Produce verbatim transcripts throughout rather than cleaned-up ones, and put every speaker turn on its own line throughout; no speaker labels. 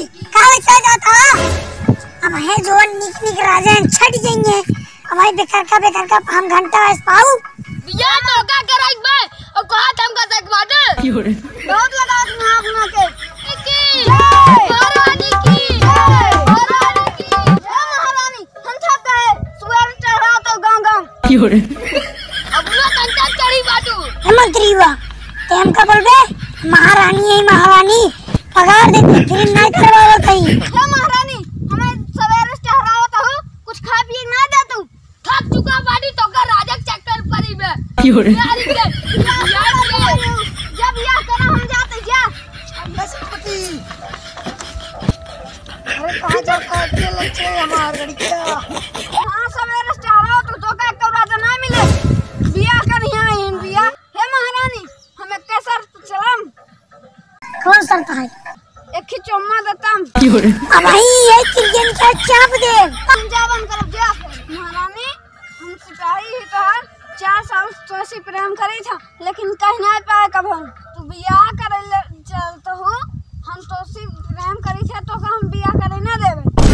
काहे चल जाता अब है जो निक निक राजा छट जाएंगे अब भाई बेकार का बेकार का हम घंटा ऐस पाऊ
बिया तो का कराई मैं और कहा हम का तक बात बहुत लगा अपना अपना के की महारानी की महारानी की जय महारानी हम सब कहे सुअर चढ़ा तो गांव गांव की हो रे अब ना कंटा चढ़ी बाटू
मंत्री हुआ ते हम का बोलबे महारानी है महारानी पगार देते फिर नहीं करवाओ कहीं
हे महारानी हमें सवेरे चढ़ावत हो कुछ खा पी ना दे तू थक चुका बाड़ी तो का राजा चक्कर परी में की हो रे यार जब या करा हम जाते जा
पति अरे कहां जा का तेल छे हमार गाड़ी का
हां सवेरे चढ़ाओ तो तो का को राजा ना मिले बिया कर यहां इन बिया हे महारानी हमें कैसा चलम
कौन सरता है
एक खिचौमा देतम
की हो रे अब भाई ये चिड़ियन का चाप दे
पंजाबन करब जा महारानी हम सिपाही ही तो हर चार साल तो से प्रेम करे था लेकिन कहीं नहीं पाए कब हम तू बियाह करे चलत हो हम तो से प्रेम करी थे तो हम बियाह करे ना देबे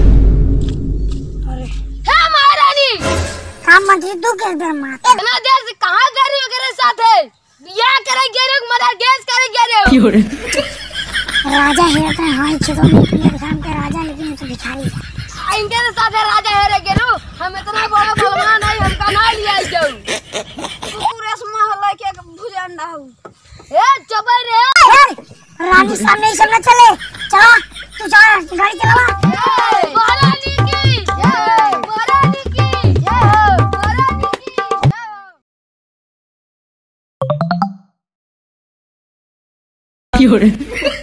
अरे
हे महारानी
काम मंत्री तू कर दे मां
इतना देर से कहां गरी वगैरह साथ है बियाह करे गेरे मरा गैस करे गेरे
की हो रे राजा है तो हां चलो नहीं काम के राजा लेकिन तो भिखारी है
इनके साथ राजा है रे गेरू हम इतना बड़ा बलवान है हमका ना लिया जाऊ पूरे सुमा हल्ला के भुजंडा हो ए चबे रे
रानी सामने ही चलना चले चला तू चला गाड़ी चलावा
महारानी की जय महारानी की जय महारानी की जय
की हो रे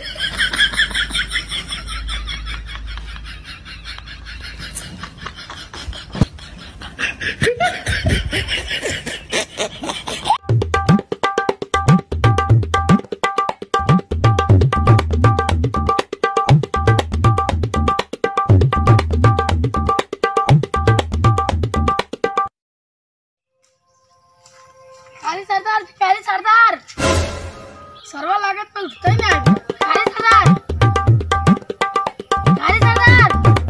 अरे सरदार पहले सरदार सरवा लागत पे उठते ही ना अरे सरदार अरे सरदार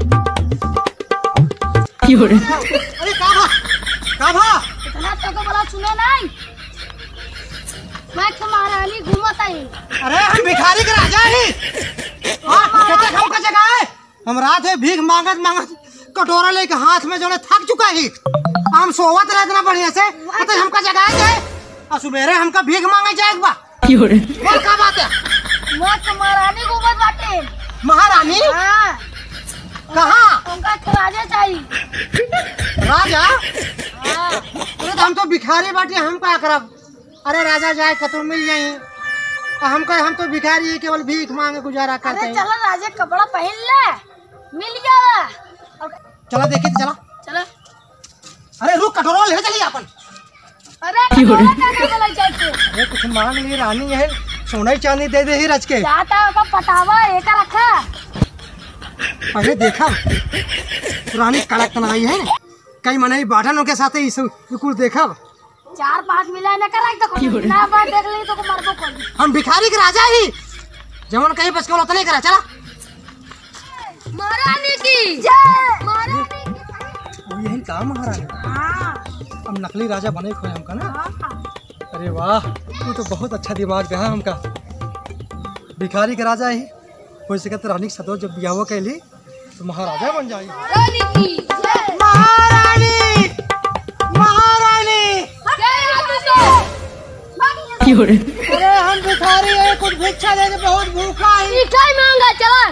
की हो रे
अरे का भा का भा
इतना तो को बड़ा सुने नहीं मैं तो महारानी घूमत आई
अरे हम भिखारी के राजा ही हां कहते हम का जगह है हम रात है भीख मांगत मांगत कटोरा लेके हाथ में जोने थक चुका ही हम सोवत रहना बढ़िया से तो हमका जगह है और सुबेरे हमका भीख मांगे जाए बा
की हो रे
बोल का बात है
मैं तो महारानी घूमत बाटे
महारानी
हां
कहां
उनका राजा चाहिए
राजा
हां
अरे तो हम तो भिखारी बाटी हम का करब अरे राजा जाए कतु मिल जाई हम का हम तो भिखारी केवल भीख मांगे गुजारा करते
अरे
हैं
चलो राजा कपड़ा पहन ले मिल गया
चलो देखिए चलो
चलो
अरे रुक कटोरा ले चलिए अपन
अरे
की हो रे?
क्या बोला जाते
अरे कुछ मांग ली रानी है सोना चांदी दे दे ही रच के
जाता का पटावा एक रखा
पहले देखा रानी कड़क तनाई है कई मने बाटनों के साथ ही कुछ देखा
चार पांच मिला न करा
की हो
तो
रे?
ना बात देख ली तो को मरबो कर
हम भिखारी के राजा ही जमन कहीं बस के उतने करा चला
महारानी की जय महारानी की
यही काम महारानी
हां
हम नकली राजा बने खोए हमका ना अरे वाह तू तो बहुत अच्छा दिमाग दे हमका भिखारी के राजा ही हो सके तो रानी सदो जब बियाह कैली तो महाराजा बन जाई
रानी की जय
महारानी महारानी
जय हाथी
की हो रे
अरे हम भिखारी है कुछ भिक्षा दे के बहुत भूखा है
मिठाई मांगा चला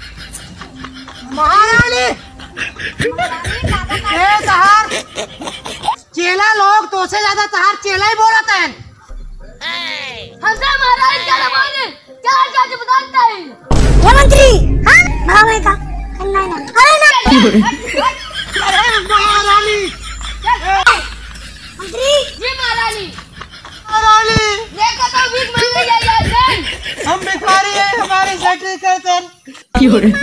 महारानी ए तहार चेला लोग तो से ज्यादा तहार चेला ही बोलता है
हमसे महारानी क्या बोले क्या क्या बताता है
ये मंत्री हां भावे का नहीं ना अरे ना
की हो रे
अरे महारानी
मंत्री
ये महारानी
महारानी
देखो तो भीख मांगने जाए जाए
हम भिखारी है हमारी सेक्रेटरी करते हैं
की हो रे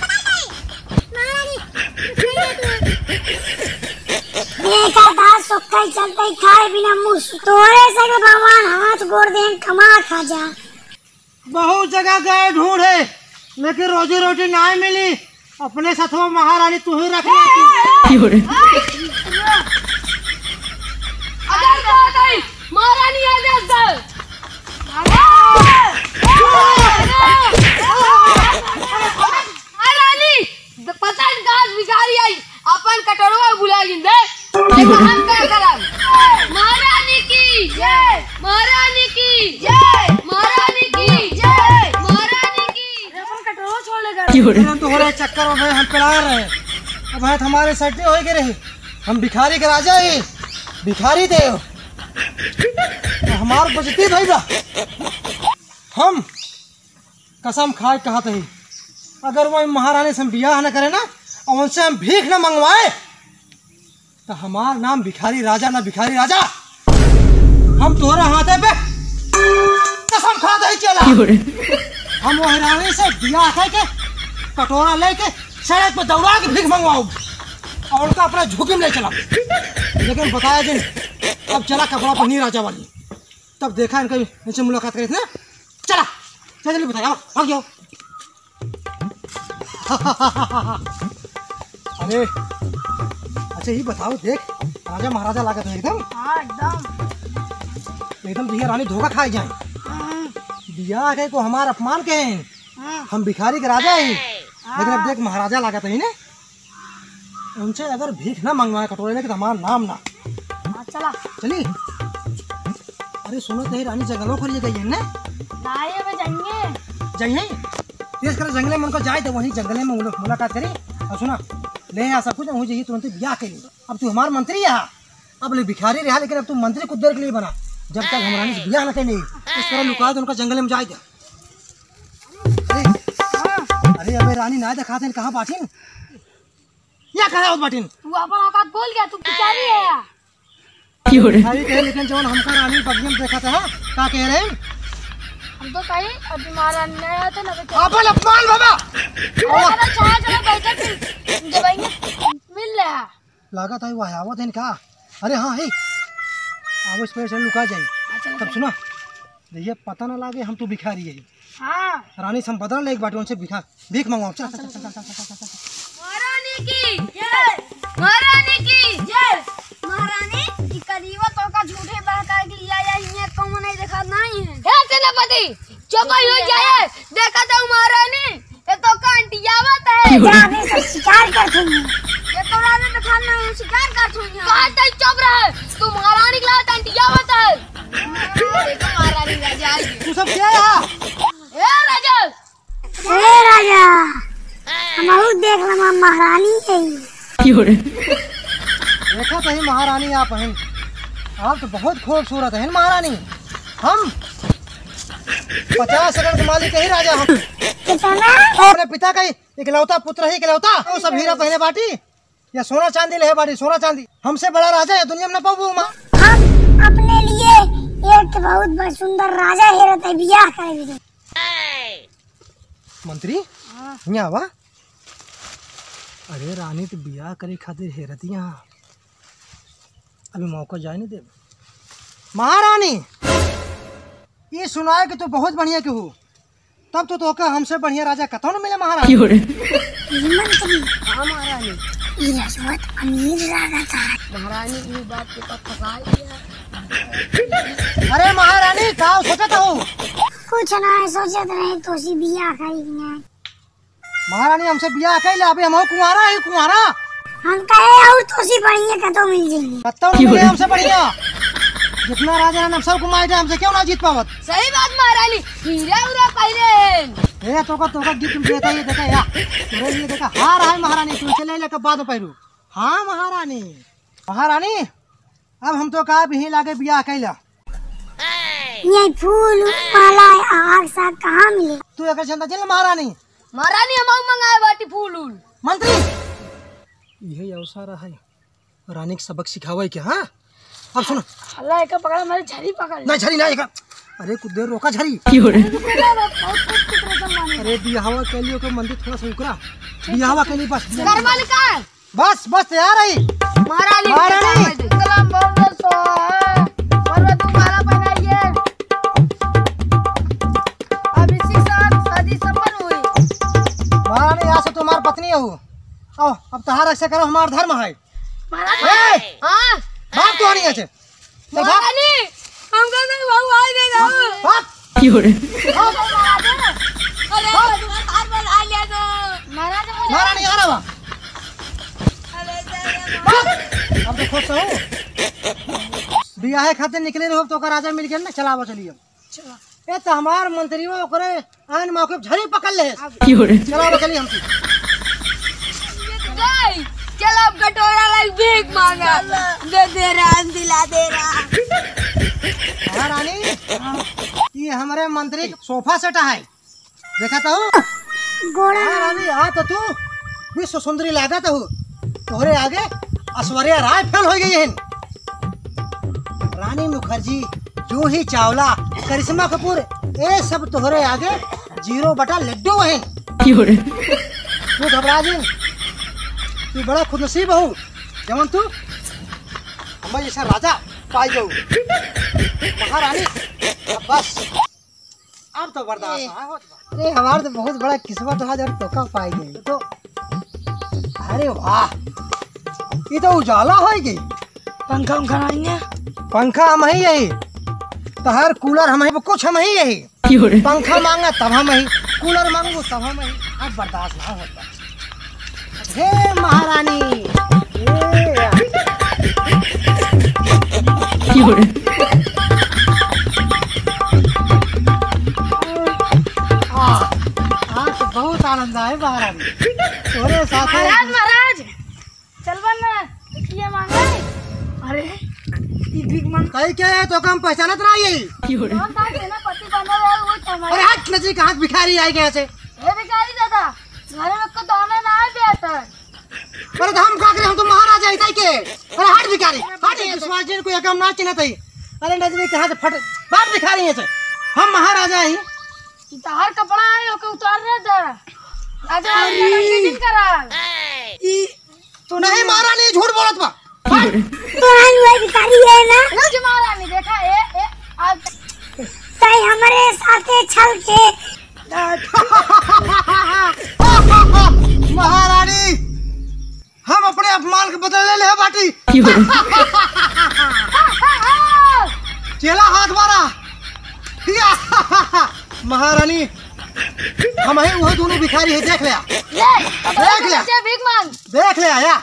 ये का दास चलते चलते खाए बिना मुँह तोरे से के भगवान हाथ गोड़ दें कमा खा जा।
बहुत जगह गए ढूंढे लेकिन रोजी रोटी नहीं मिली। अपने साथ में महारानी तू ही रख ली।
महारानी आ गई। महारानी पता नहीं भिखारी आई अपन कटोरवा बुला गिंदे। हम क्या करब? महारानी की जय, महारानी की जय, महारानी की जय, महारानी की। अपन कटोरा छोड़ लेगा।
तो हो रहे चक्कर में हम पिला रहे। अब है हमारे सट्टे हो गए रहे। हम भिखारी के राजा ही भिखारी थे। तो हमार बचती भाई बा हम कसम खाए कहते ही अगर वो महारानी से हम बियाह न करे ना और उनसे हम भीख न मंगवाए तो हमारा नाम भिखारी राजा ना भिखारी राजा। हम तोरा हाथे पे कसम खाते ही चला। हम वो रानी से बियाह करके कटोरा लेके सड़क पे दौड़ा के भीख मंगवाओ और उनका अपना झुकी में ले चला। लेकिन बताया दिन अब चला कपड़ा पहनी राजा वाली। तब देखा इनका नीचे मुलाकात करी थी ना। चला चल जल्दी बताया भाग जाओ। अरे अच्छा ये बताओ देख राजा महाराजा लागत है एकदम।
हाँ एकदम
एकदम भैया रानी धोखा खाई जाए। बियाह के को हमारा अपमान के हैं। हम भिखारी के राजा ही लेकिन अब देख महाराजा लागत है ना। उनसे अगर भीख ना मंगवाए कटोरे में तो हमारा नाम ना।
चला
चली। अरे सुनो तो रानी जंगलों को लिए गई है ना।
जाएंगे
जाइए तेज कर जंगले में उनको जाए तो वहीं जंगले में मुलाकात करी और सुना ले यहाँ सब कुछ मुझे ही तुरंत ब्याह करी। अब तू हमारा मंत्री यहाँ अब ले भिखारी रहा लेकिन अब तू मंत्री कुछ देर के लिए बना जब तक हम रानी से ब्याह न करें। इस तरह लुका दो उनका जंगले में जाए। अरे अरे अबे रानी ना दिखाते कहाँ बाटिन या कहा बाटिन
तू अपन औकात बोल गया। तू भिखारी है या
भिखारी कहे लेकिन जवन हमका रानी पगड़ी देखा था क्या कह रहे हैं।
हम तो कहीं अभी महारानी नहीं आते ना तो
अपन अपमान बाबा
अरे चाहे चलो बैठे फिर दवाइयां मिल रहा
लागत है वो आवत है का। अरे हाँ है अब इस पर से लुका जाए। तब सुना ये पता ना लागे हम तो भिखारी है।
हाँ
रानी से हम बदल ले एक बार उनसे भिखा भीख मंगवाओ। चल चल चल चल।
महारानी की जय, महारानी की जय। महारानी करीबा तो का झूठे बहका के लिया या ये कौन नहीं देखा नहीं है। हे सेनापति चुप हो जाए। देखा था महारानी ये तो कांटियावत है।
जाने से शिकार करते हैं।
ये तो राजा दिखाना है शिकार करते हैं। कहां तक चुप रहे तू महारानी के लात कांटियावत है। देखो महारानी राजा आई।
तू सब क्या यहाँ
ए राजा
ए राजा हम देख ला महारानी है।
देखा तो ही महारानी आप हैं। आप तो बहुत खूबसूरत है महारानी। हम पचास एकड़ के मालिक ही राजा हम। अपने पिता का इकलौता पुत्र ही इकलौता वो सब हीरा पहने बाटी या सोना चांदी ले बाटी सोना चांदी। हमसे बड़ा राजा है दुनिया में न पाऊ।
हम अपने लिए एक बहुत सुंदर राजा हेरत है बियाह करे।
मंत्री यहाँ आवा। अरे रानी तो बियाह करे खातिर हेरती यहाँ अभी मौका जाए नहीं दे। महारानी ये सुना है कि तू बहुत बढ़िया के हो तब तो तोका हमसे बढ़िया राजा कतौ न मिले। महारानी
मंत्री
हाँ महारानी
ये रसवत अमीर राजा था।
महारानी की बात के पास फंसा दिया।
अरे महारानी का सोचत हो?
कुछ ना सोचत रहे तो सी बियाह करी।
महारानी हमसे बियाह कैले अभी हम कुंवारा है कुंवारा।
हम कहे और तो सी बढ़िया कतौ मिल जाएगी।
कतौ मिले हमसे बढ़िया जितना राजा हम सब घुमाए थे हमसे क्यों ना जीत पावत।
सही बात महारानी हीरा उरा पहले
ए तो का तो का गिफ्ट देता ये देखा या तेरे लिए देखा हार है महारानी तुमसे ले लेकर बाद में पहरू। हाँ महारानी महारानी अब हम तो कहा भी लागे बियाह कैला।
ये फूल माला आग साग कहाँ मिले?
तू अगर चंदा चल महारानी।
महारानी हम मंगाए बाटी फूल उल।
मंत्री यही अवसर है रानी के सबक सिखावे के। हाँ अब सुनो
अल्लाह का पकड़ा मेरी झड़ी पकड़
नहीं झड़ी ना एक अरे कुछ देर रोका झड़ी। अरे बिहावा के लिए मंदिर थोड़ा सा उकरा बिहावा के लिए बस
गरबा निकाल
बस बस तैयार है
महारानी
महारानी
कलम
पत्नी हूँ। आओ अब तहार ऐसे करो, हमार धर्म है।
महाराज हां
बाप तो नहीं है। चल भाग
महारानी हमको तो बहु आ गई ना
भाग।
Fiore,
अरे हाथ में आ लिया तो महाराज मुझे
मारा नहीं आ रहा। अब तो खुश हो बियाह खाते निकले रहो तो राजा मिल गया ना। चलावा चलिए ए तो हमार मंत्री वो करे आन मौके पे झड़ी पकड़ ले।
Fiore,
चलावा चलिए हम
गई चल अब कटोरा लाइक भीख मांगा दे दे रहा दिला दे रहा।
हाँ रानी ये हमारे मंत्री सोफा सेट है देखा तो
गोड़ा
हाँ रानी आ तो तू विश्व सुंदरी लागत हो। तोहरे आगे ऐश्वर्या राय फेल हो गई है। रानी मुखर्जी, जूही चावला, करिश्मा कपूर ये सब तोहरे आगे जीरो बटा लड्डू है।
Fiore,
तू घबरा जी, तू बड़ा खुदनसीब हो जमन तू हमारे जैसा राजा पाई जाऊ। महारानी अब बस अब तो बर्दाश्त ना होत बा। अरे हमार तो बहुत बड़ा किस्मत है जब तोका पाई गई तो। अरे वाह ये तो उजाला हो गई।
पंखा उंखा नहीं है।
पंखा हम ही यही तहार कूलर हम ही कुछ हम ही यही।
Fiore,
पंखा मांगा तब हम ही कूलर मांगू तब हम ही। अब बर्दाश्त ना होता। हे महारानी ये
Fiore,
हाँ आज तो बहुत आनंद आए महारानी तोरे साथ।
महाराज महाराज चल बन ये मांगा अरे ये भीख मांग
कहीं क्या है तो कम पहचानत ना ये।
Fiore,
कौन था ना पति बना रहा है वो चमाई
अरे हाथ नजरी का हाथ भिखारी आई गए से।
ये भिखारी दादा घर में को दाना ना है बेहतर।
अरे तो हम का करे हम तो महाराजा ही ताई के। अरे हाथ भिखारी हाथ विश्वास जी को एकम ना चिन्हत है। अरे नजरी के हाथ फट बात भिखारी है से हम महाराजा ही।
हर कपड़ा है ओके उतारने दे राजा मीटिंग करा
ई तो नहीं महारानी झूठ बोलत बा।
Fiore,
तोहन वही भिखारी है ना।
रोज महारानी देखा ए ए आज
तई हमारे साथे छल के
महारानी हम अपने अपमान के बदले ले ले बाटी।
Fiore,
चेला हाथ मारा या महारानी हम ही वो दोनों भिखारी है। देख लिया देख लिया
भीख मांग
देख लिया या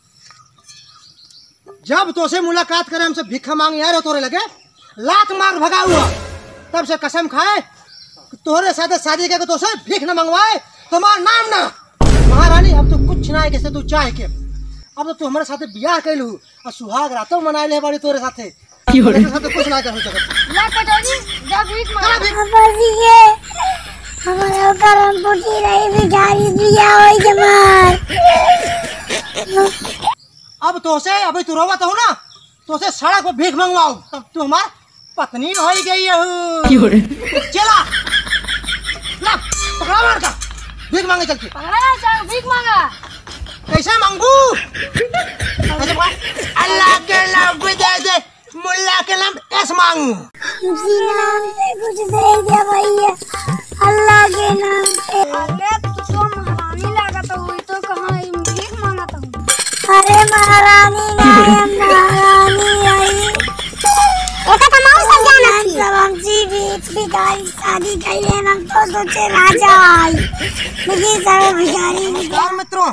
जब तो से मुलाकात करे हमसे भिक्षा मांग यार हो तोरे लगे लात मार भगा हुआ तब से कसम खाए कि तोरे साथ शादी के तो से भीख न मंगवाए तुम्हारा नाम ना। महारानी अब तो कुछ ना है कैसे तू चाहे के अब तो तू हमारे साथ ब्याह कैलू और सुहाग रातों मनाए ले बाड़ी तोरे साथे।
Fiore,
तेरे साथ कुछ ना कर सकत।
ला कटोरी जा भीख मांग
चला भीख
बसी के हमारे करम पुटी रही भिखारी दिया होई जमार।
अब तो से अभी तू रोवत हो ना तो से सड़क पर भीख मंगवाओ तब तू हमार पत्नी हो गई है।
Fiore,
चला ला पकड़ा मार का भीख मांगे चल के।
पकड़ा जा भीख मांगा
कैसे मांगू ऐसे मांग। अल्लाह के नाम पे दे दे मुल्ला के नाम ऐसे मांगू।
उसी नाम से कुछ दे दे भैया अल्लाह के नाम से।
अरे तू तो महारानी लागत हुई तो कहां भीख मांगत हूं।
अरे महारानी नाम महारानी आई एक तमाम सब जाना थी। सब हमसी बीच भिखारी शादी कैले हम तो सोचे राजा आई लेकिन सब भिखारी
नमस्कार मित्रों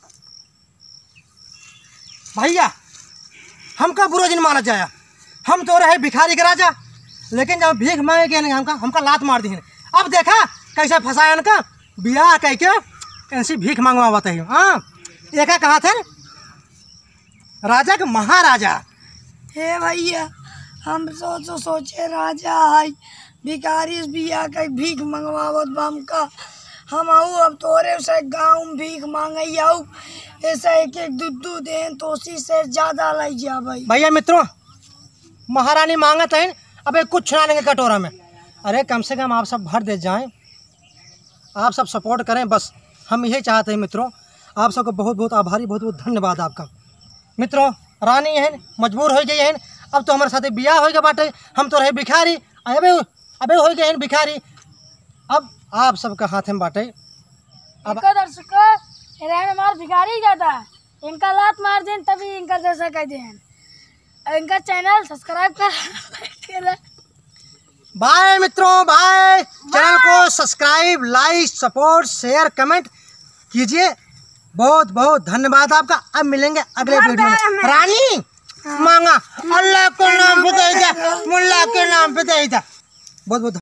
भैया हमका बुरा दिन माना जाया। हम तो रहे भिखारी के राजा लेकिन जब भीख मांगे के हमका हमका लात मार दी। अब देखा कैसे फंसाया इनका बियाह कह के ऐसी भीख मांगवावत है। हाँ एक कहा थे राजा के महाराजा।
हे भैया हम सोचो सोचे राजा आई भिखारी बिया के भीख मंगवावत बम का हम आऊ अब तोरे से गाँव में भीख मांगे आऊ ऐसा एक एक दू दू देन तोसी से ज्यादा लग जा भाई।
भैया मित्रों महारानी मांगत है अबे कुछ ना लेंगे कटोरा में। अरे कम से कम आप सब भर दे जाएं आप सब सपोर्ट करें बस हम यही चाहते हैं मित्रों। आप सबको बहुत बहुत आभारी बहुत बहुत धन्यवाद आपका। मित्रों रानी है मजबूर हो गई है अब तो हमारे साथ बियाह हो गया बाटे। हम तो रहे भिखारी अबे अबे हो गए हैं भिखारी। अब आप सबका हाथ में बाटे। अब
देखो दर्शक
अरे में मार भिखारी जाता इनका लात मार दें तभी इनका जैसा कह दें इनका चैनल सब्सक्राइब कर
बाय मित्रों, बाय। चैनल को subscribe, like, support, share, comment कीजिए। बहुत बहुत धन्यवाद आपका। अब मिलेंगे अगले वीडियो में। रानी मांगा अल्लाह के नाम पे दे, मुल्ला के नाम पे दे। बहुत बहुत